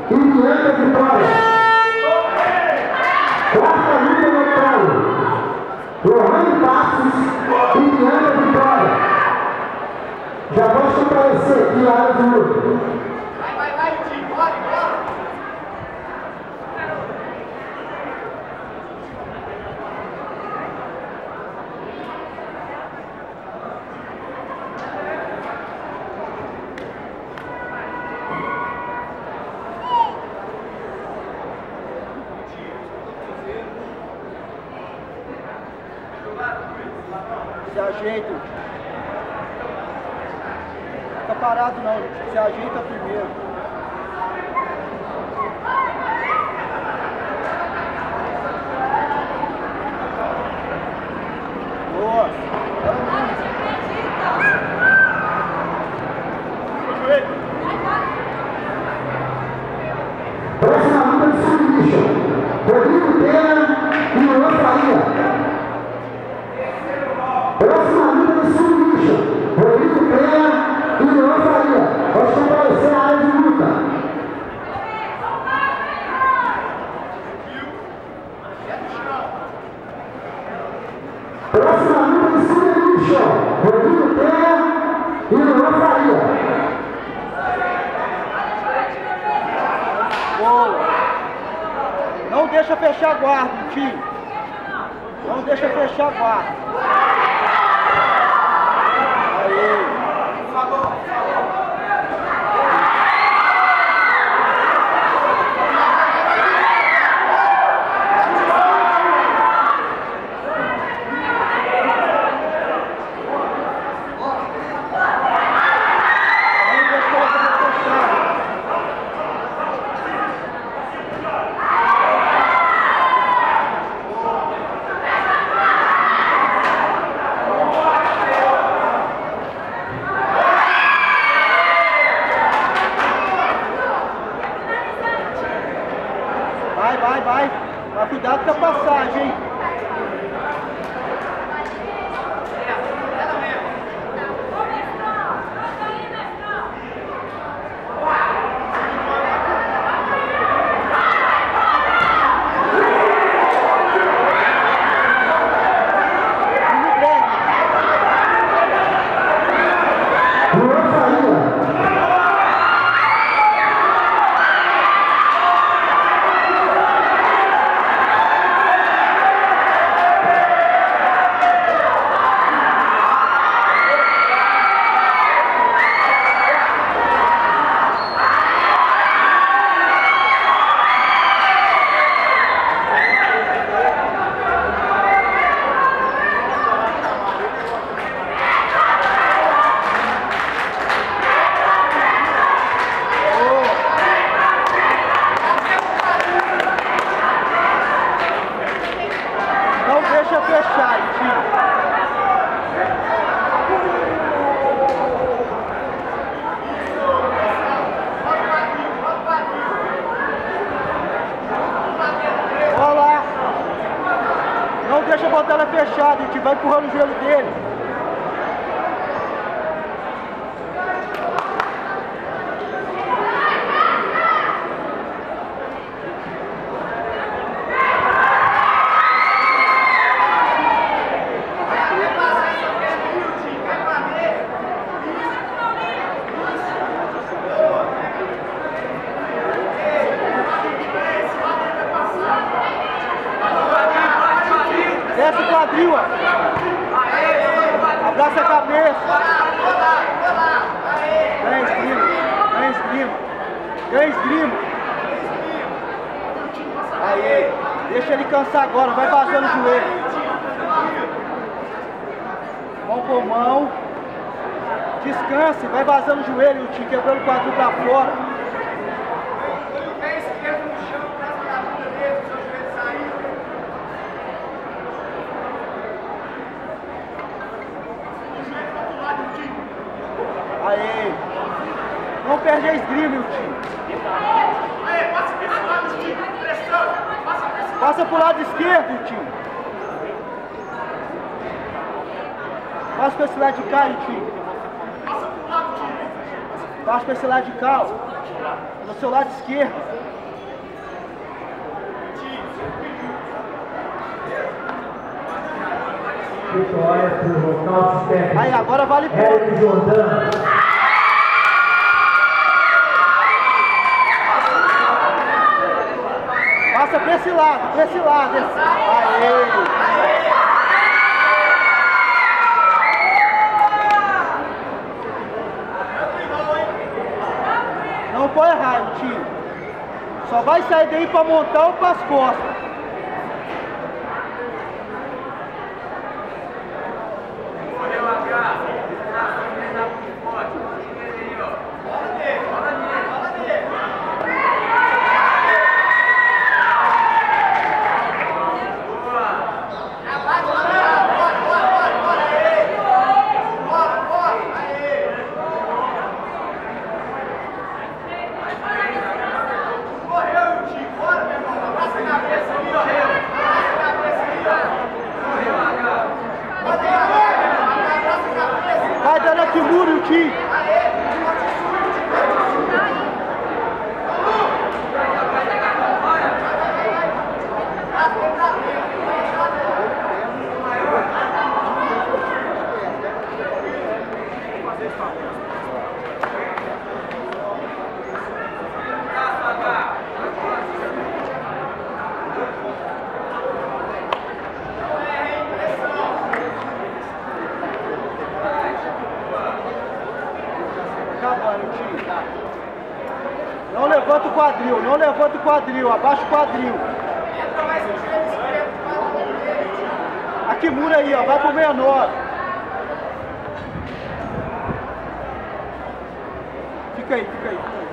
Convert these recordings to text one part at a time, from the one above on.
e Bianca Vitória. Quarta luta no octógono. Lohane Passos e Bianca Vitória. Já pode comparecer aqui a área de luta. Vai, Tim, bora. Se ajeita. Fica parado não, se ajeita primeiro. Boa. Próxima luta de submission. Rodrigo Pena e Luan Faria. Próxima luta de submission. Rodrigo Pena e Luan Faria. Pode comparecer na área de luta. Próxima luta de submission. Rodrigo Pena e Luan Faria. Boa. Não deixa fechar a guarda, time. Não deixa fechar a guarda. Aí. Vai. Mas cuidado com a passagem, hein? Deixa fechar, tio. Olha lá. Não deixa botar ela fechada, tio. Vai empurrando o joelho dele. Desce o quadril, ó. Abraça a cabeça. Ganha esgrima. Aí, deixa ele cansar agora, vai vazando o joelho. Mão por mão. Descanse, vai vazando o joelho, te quebrando o quadril pra fora. Aí, não perde a esgrima, meu time. Passa pro lado esquerdo, tio. Passa pra esse lado de cá, tio. Passa pra esse lado de cá, ó. No seu lado esquerdo. Vitória por nocaute técnico. Aí, agora vale ponto. Eric Jordano. Passa pra esse lado, pra esse lado. Aê! Não pode errar, tio. Só vai sair daí pra montar ou pras costas. Vai dando aqui muro, tio. Não levanta o quadril, não levanta o quadril, abaixa o quadril. Aqui mura aí, ó, vai pro menor. Fica aí, fica aí, fica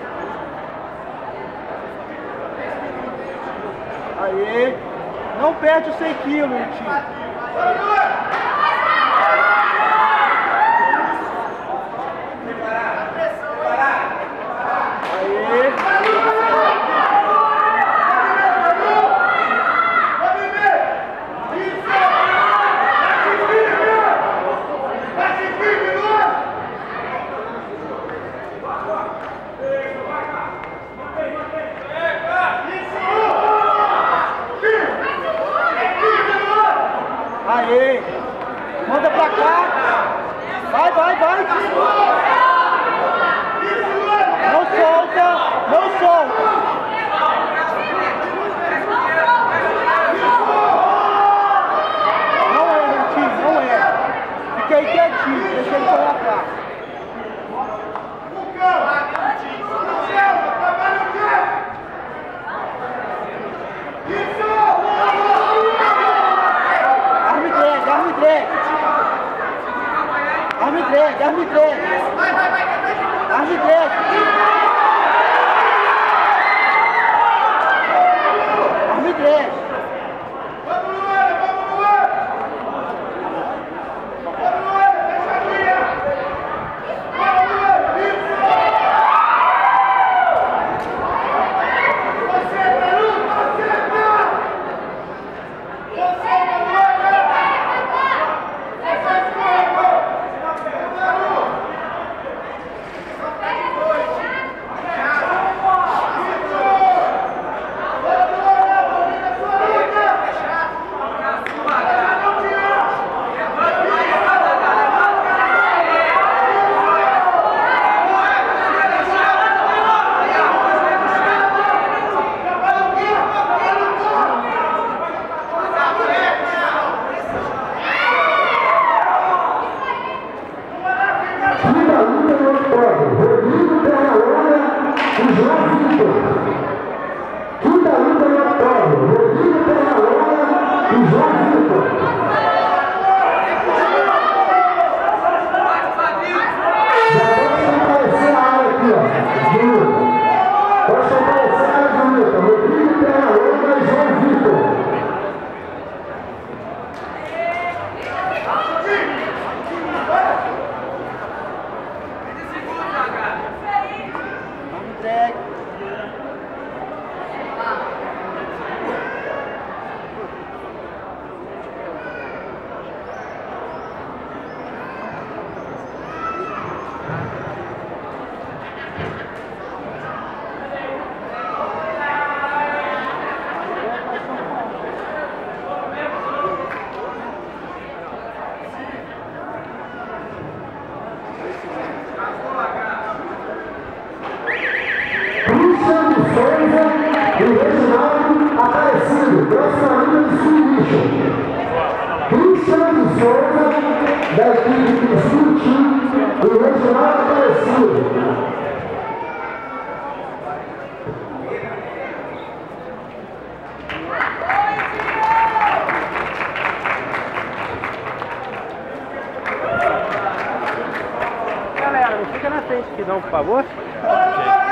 aí. Aí, não perde os 100 quilos, tio. Aê! Manda pra cá! Vai, vai, vai! Não solta! Não solta! Não é, tio, não é! Fica aí quietinho, deixa ele correr atrás. Arme drag, arme drag! não, por favor.